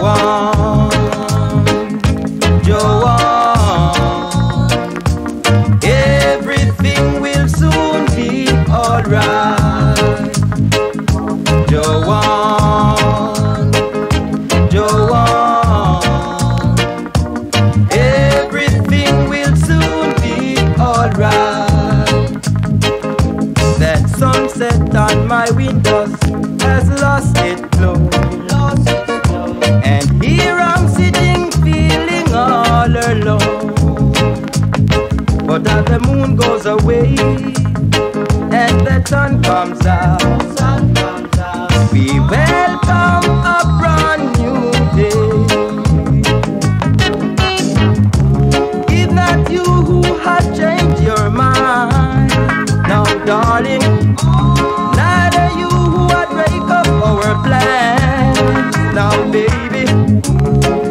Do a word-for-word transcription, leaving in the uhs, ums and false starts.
Joan, Joan, everything will soon be alright. Joan, Joan, everything will soon be alright. That sunset on my windows has lost its glow, and here I'm sitting feeling all alone. But as the moon goes away and the sun comes out, we welcome a brand new day. It's not you who has changed your mind, no darling, neither you who had break up our plans. Now baby,